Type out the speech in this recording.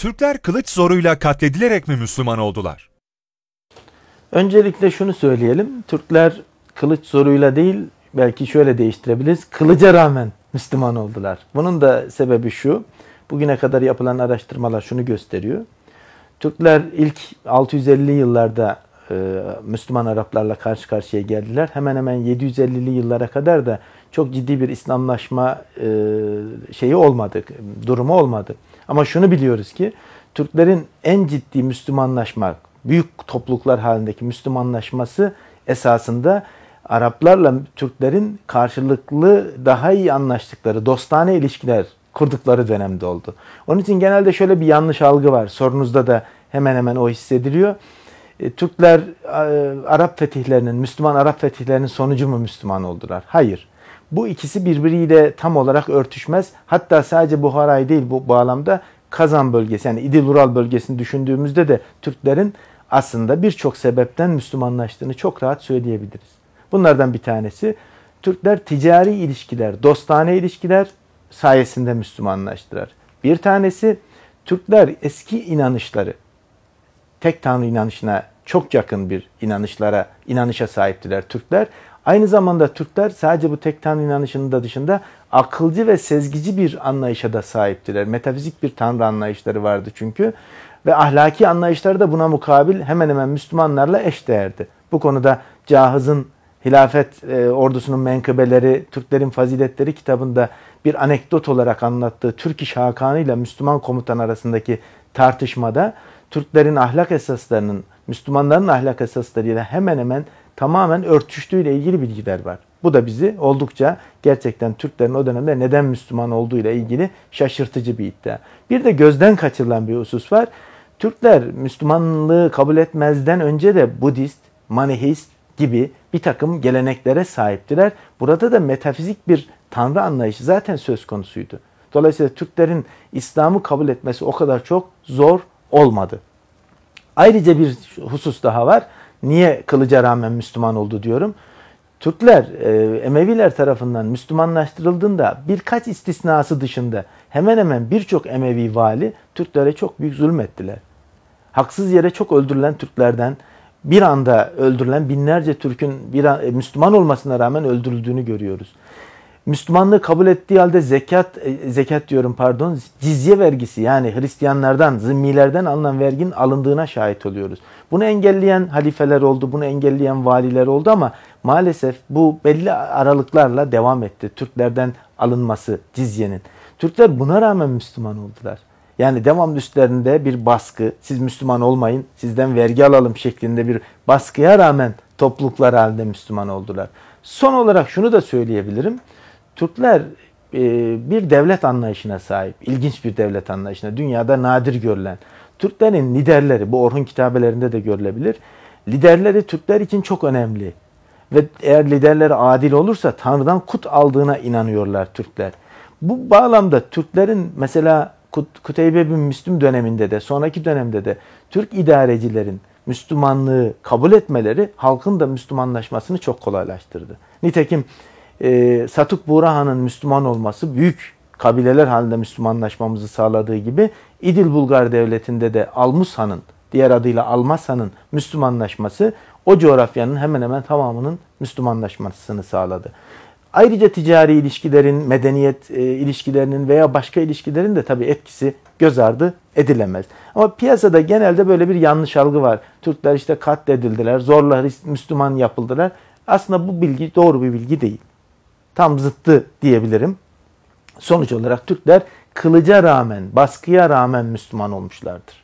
Türkler kılıç zoruyla katledilerek mi Müslüman oldular? Öncelikle şunu söyleyelim. Türkler kılıç zoruyla değil, belki şöyle değiştirebiliriz. Kılıca rağmen Müslüman oldular. Bunun da sebebi şu. Bugüne kadar yapılan araştırmalar şunu gösteriyor. Türkler ilk 650'li yıllarda Müslüman Araplarla karşı karşıya geldiler. Hemen hemen 750'li yıllara kadar da çok ciddi bir İslamlaşma durumu olmadı. Ama şunu biliyoruz ki Türklerin en ciddi Müslümanlaşma, büyük topluluklar halindeki Müslümanlaşması esasında Araplarla Türklerin karşılıklı daha iyi anlaştıkları, dostane ilişkiler kurdukları dönemde oldu. Onun için genelde şöyle bir yanlış algı var. Sorunuzda da hemen hemen o hissediliyor. Türkler Arap fetihlerinin, Müslüman Arap fetihlerinin sonucu mu Müslüman oldular? Hayır. Bu ikisi birbiriyle tam olarak örtüşmez. Hatta sadece Buhara'yı değil bu bağlamda Kazan bölgesi yani İdil-Ural bölgesini düşündüğümüzde de Türklerin aslında birçok sebepten Müslümanlaştığını çok rahat söyleyebiliriz. Bunlardan bir tanesi Türkler ticari ilişkiler, dostane ilişkiler sayesinde Müslümanlaştılar. Bir tanesi Türkler eski inanışları, tek tanrı inanışına çok yakın bir inanışa sahiptiler Türkler. Aynı zamanda Türkler sadece bu tek tanrı inanışının da dışında akılcı ve sezgici bir anlayışa da sahiptiler. Metafizik bir tanrı anlayışları vardı çünkü. Ve ahlaki anlayışları da buna mukabil hemen hemen Müslümanlarla eşdeğerdi. Bu konuda Cahız'ın Hilafet ordusunun menkıbeleri, Türklerin faziletleri kitabında bir anekdot olarak anlattığı Türk-İş Hakanı ile Müslüman komutan arasındaki tartışmada Türklerin ahlak esaslarının Müslümanların ahlak esaslarıyla hemen hemen tamamen örtüştüğüyle ilgili bilgiler var. Bu da bizi oldukça gerçekten Türklerin o dönemde neden Müslüman olduğuyla ilgili şaşırtıcı bir iddia. Bir de gözden kaçırılan bir husus var. Türkler Müslümanlığı kabul etmezden önce de Budist, Manihist gibi bir takım geleneklere sahiptiler. Burada da metafizik bir tanrı anlayışı zaten söz konusuydu. Dolayısıyla Türklerin İslam'ı kabul etmesi o kadar çok zor olmadı. Ayrıca bir husus daha var. Niye kılıca rağmen Müslüman oldu diyorum. Türkler Emeviler tarafından Müslümanlaştırıldığında birkaç istisnası dışında hemen hemen birçok Emevi vali Türklere çok büyük zulmettiler. Haksız yere çok öldürülen Türklerden bir anda öldürülen binlerce Türk'ün Müslüman olmasına rağmen öldürüldüğünü görüyoruz. Müslümanlığı kabul ettiği halde cizye vergisi yani Hristiyanlardan, zimmilerden alınan verginin alındığına şahit oluyoruz. Bunu engelleyen halifeler oldu, bunu engelleyen valiler oldu ama maalesef bu belli aralıklarla devam etti. Türklerden alınması cizyenin. Türkler buna rağmen Müslüman oldular. Yani devamlı üstlerinde bir baskı, siz Müslüman olmayın, sizden vergi alalım şeklinde bir baskıya rağmen topluluklar halinde Müslüman oldular. Son olarak şunu da söyleyebilirim. Türkler bir devlet anlayışına sahip, ilginç bir devlet anlayışına, dünyada nadir görülen. Türklerin liderleri, bu Orhun kitabelerinde de görülebilir, liderleri Türkler için çok önemli. Ve eğer liderleri adil olursa Tanrı'dan kut aldığına inanıyorlar Türkler. Bu bağlamda Türklerin mesela Kuteybe bin Müslüm döneminde de sonraki dönemde de Türk idarecilerin Müslümanlığı kabul etmeleri halkın da Müslümanlaşmasını çok kolaylaştırdı. Nitekim Satuk Buğra Müslüman olması büyük kabileler halinde Müslümanlaşmamızı sağladığı gibi İdil Bulgar Devleti'nde de Almus Han'ın, diğer adıyla Almas Han'ın Müslümanlaşması o coğrafyanın hemen hemen tamamının Müslümanlaşmasını sağladı. Ayrıca ticari ilişkilerin, medeniyet ilişkilerinin veya başka ilişkilerin de tabii etkisi göz ardı edilemez. Ama piyasada genelde böyle bir yanlış algı var. Türkler işte katledildiler, zorla Müslüman yapıldılar. Aslında bu bilgi doğru bir bilgi değil. Tam zıttı diyebilirim. Sonuç olarak Türkler kılıca rağmen, baskıya rağmen Müslüman olmuşlardır.